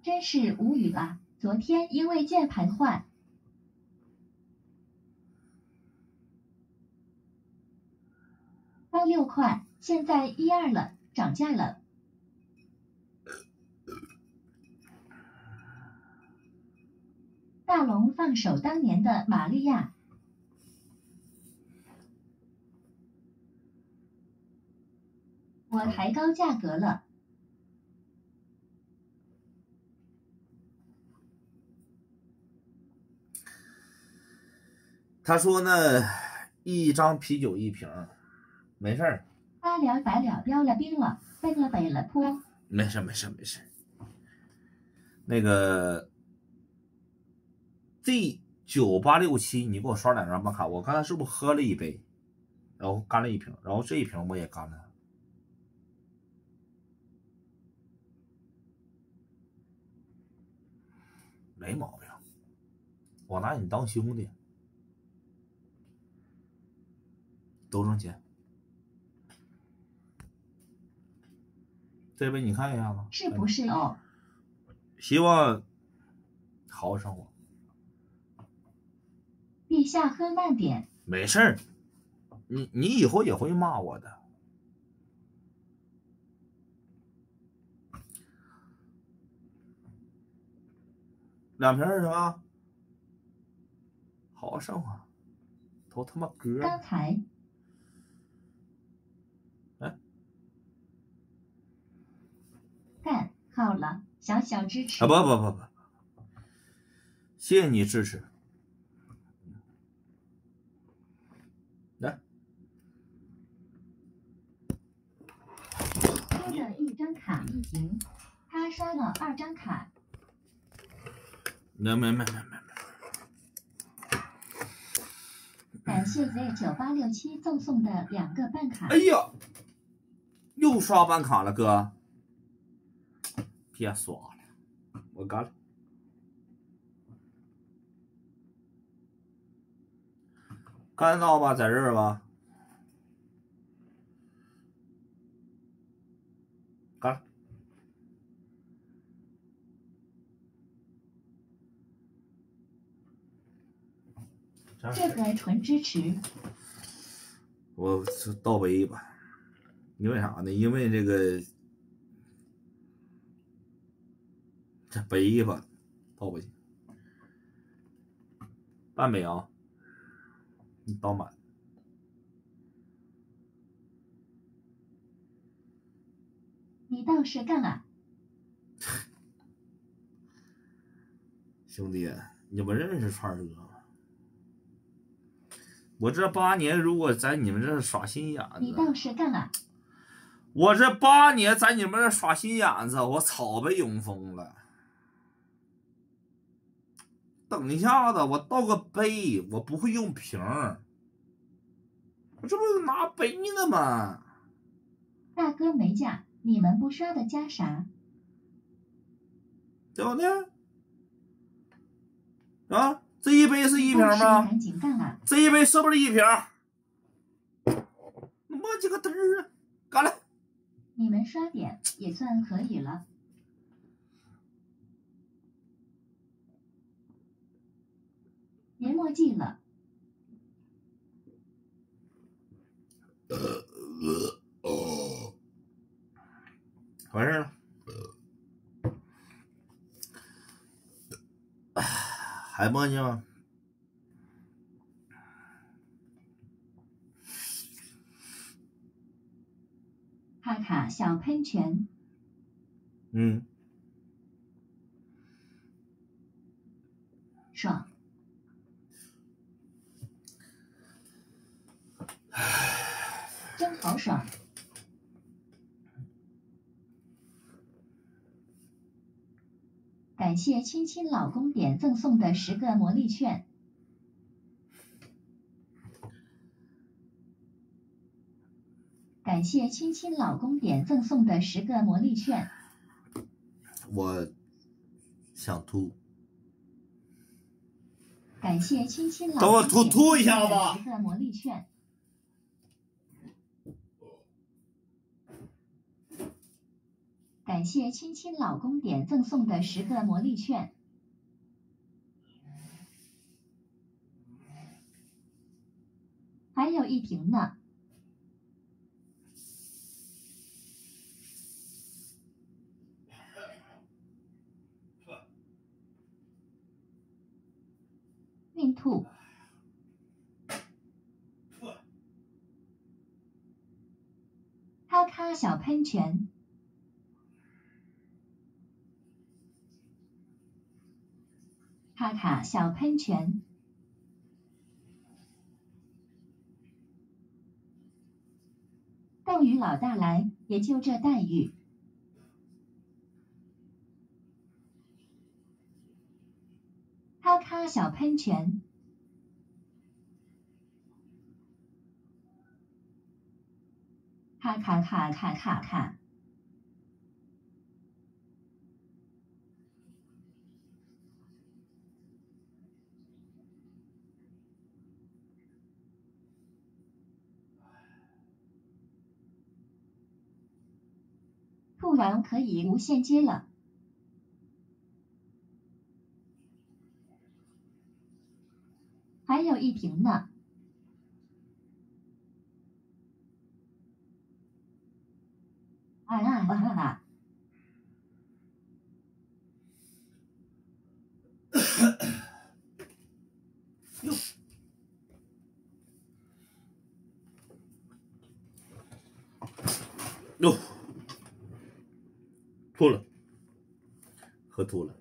真是无语了。昨天因为键盘坏。刚6块，现在12了，涨价了。大龙放手当年的玛利亚。我抬高价格了。 他说呢，1张啤酒1瓶，没事儿。 八了白了标了兵了，奔了北了坡。 没事。那个 Z9867，你给我刷2张办卡。我刚才是不是喝了1杯，然后干了1瓶，然后这1瓶我也干了。没毛病，我拿你当兄弟，都挣钱。这杯你看一下子， 是不是哦？ 希望好好生活。 陛下喝慢点。 没事儿，你以后也会骂我的。2瓶是什么？好好生活，都他妈歌。 刚才。干好了，小小支持。 啊不，谢谢你支持。来， 抽了1张卡1瓶，他刷了2张卡。 没。 感谢 Z9867 赠送的2个办卡。 哎呀，又刷办卡了，哥。别刷了，我干了。干到吧，在这儿吧。干了。 这个纯支持。 我倒杯吧，因为啥呢？因为这个这杯吧倒不行，半杯啊，你倒满。 你倒是干啊！ 兄弟，你们认识串哥吗？我这8年如果在你们这耍心眼子， 你倒是干啊！ 我这8年在你们这耍心眼子，我草被永封了。等一下子，我倒个杯，我不会用瓶儿，我这不是拿杯呢吗？ 大哥没价，你们不刷的加啥？ 对不对？啊，这一杯是1瓶吗？ 赶紧干啊！ 这一杯是不是1瓶？我这个嘚儿啊，干了！ 你们刷点也算可以了。别墨迹了。 完事了。还墨迹吗？ 哈卡小喷泉。爽。真好爽。感谢亲亲老公点赠送的10个魔力券。感谢亲亲老公点赠送的10个魔力券。 我想吐。 感谢亲亲老公等我吐一下吧。 10个魔力券。 感谢亲亲老公点赠送的10个魔力券。还有一瓶呢。命兔。咔咔小喷泉。咔咔小喷泉。斗鱼老大来，也就这待遇。咔咔小喷泉。咔咔咔咔咔咔。吐完可以无限接了。还有一瓶呢。啊啊啊啊！ 哟，吐了，喝吐了。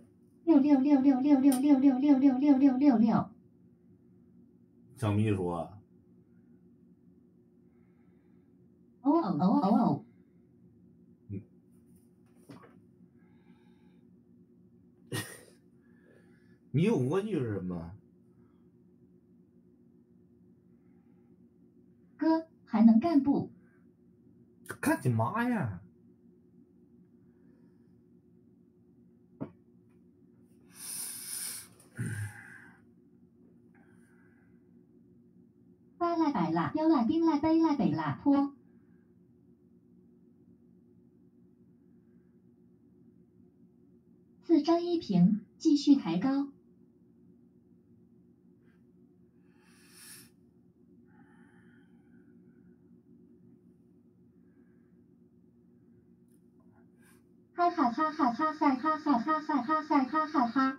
6666666666666。 小秘书啊， 哦哦哦哦哦。 你有过女人吗？ 哥还能干不？ 干你妈呀！ 巴拉白啦，腰啦，冰啦，杯啦，北啦，坡。4张1瓶，继续抬高。哈哈哈哈哈哈哈哈哈哈哈哈哈哈！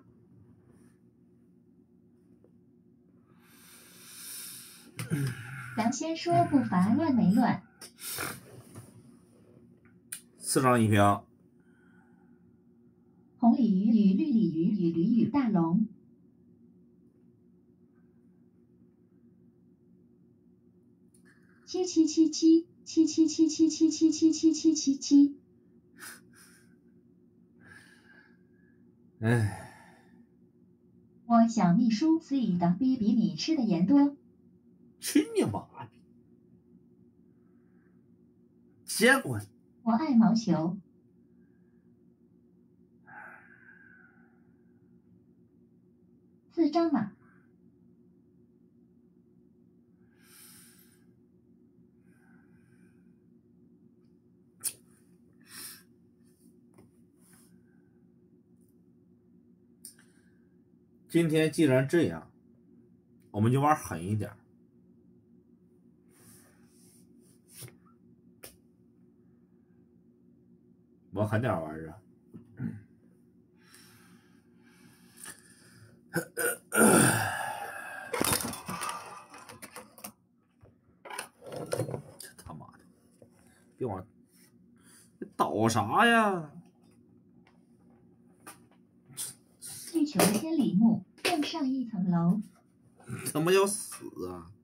咱先说不烦，乱没乱 ？4张1瓶。 红鲤鱼与绿鲤鱼与驴与大龙。777777777777777。 哎， 我小秘书 C 的 B 比你吃的盐多。 去你妈的！见过。 我爱毛球。4张嘛。 今天既然这样，我们就玩狠一点。玩狠点玩啊！这他妈的，别往，倒啥呀？ 欲求千里目，更上一层楼。 他妈要死啊！